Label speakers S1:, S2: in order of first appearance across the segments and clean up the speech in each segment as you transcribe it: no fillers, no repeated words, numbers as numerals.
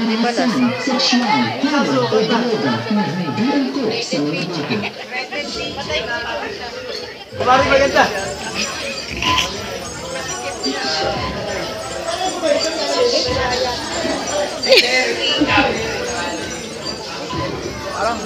S1: kekerasan seksual, hamil, o droga na nagdarangkot sa mga bata.
S2: Kumari maganda. Parang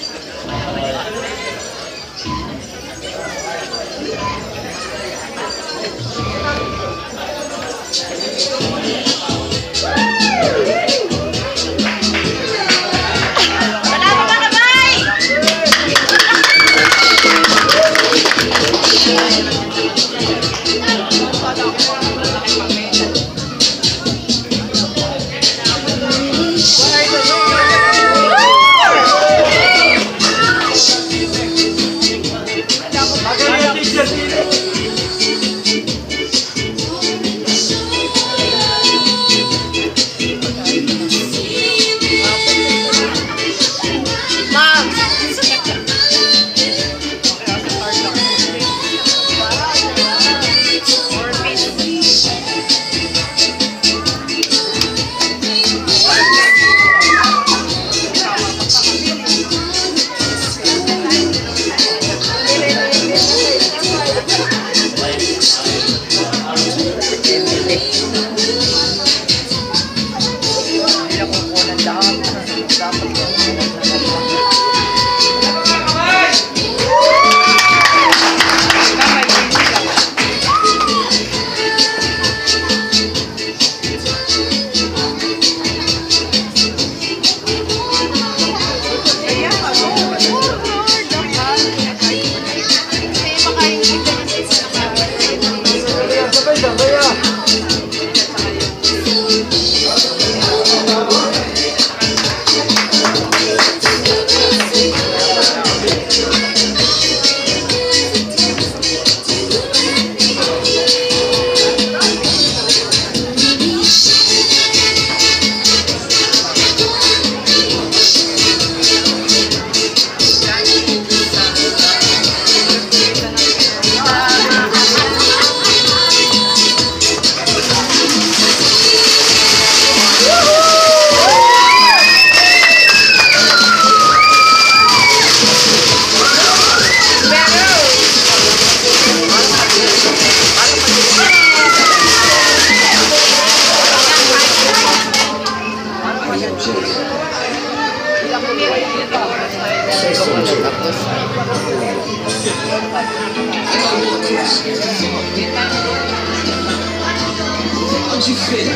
S3: How'd you fit?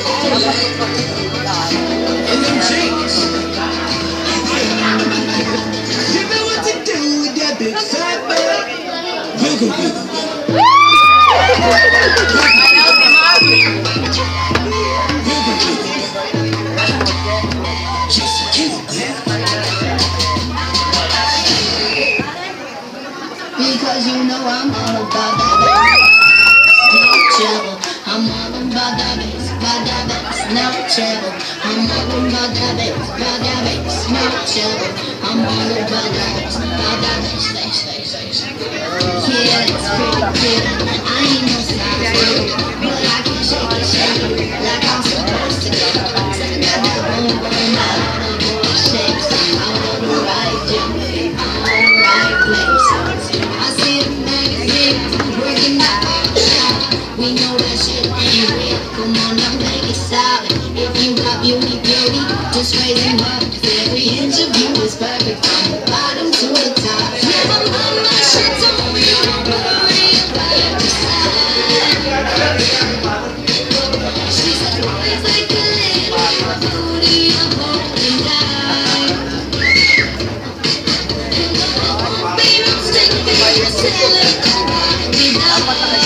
S3: And them jeans. You know what to do with that big fat butt. Wiggle, wiggle.
S1: Because you know I'm all about that bass, no trouble. I'm all about that bass, no trouble. I'm all about that bass, no trouble. I'm all about that bass, bass. Yeah, it's pretty good. I ain't no size two, but I can shake it like I'm supposed to. I got that boom boom out of the boy shapes. I'm on the right jump, I'm on the right place. I see the magazines working out shop. We know that shit ain't real. Come on now, make it solid. If you got beauty, just raise them up. 'Cause every inch of you is perfect from the bottom to the top. Never mind my shit on me, I'm worried about the side. She said, always like a little booty, I'm holding down. And I won't be no sticky, just tell her to be down.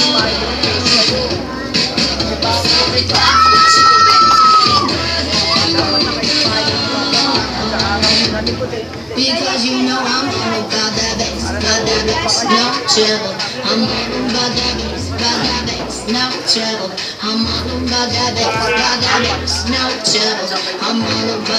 S1: Because you know I'm all about that bass, no trouble. I'm all about that bass, no trouble. I'm all about that bass, no trouble. I'm all about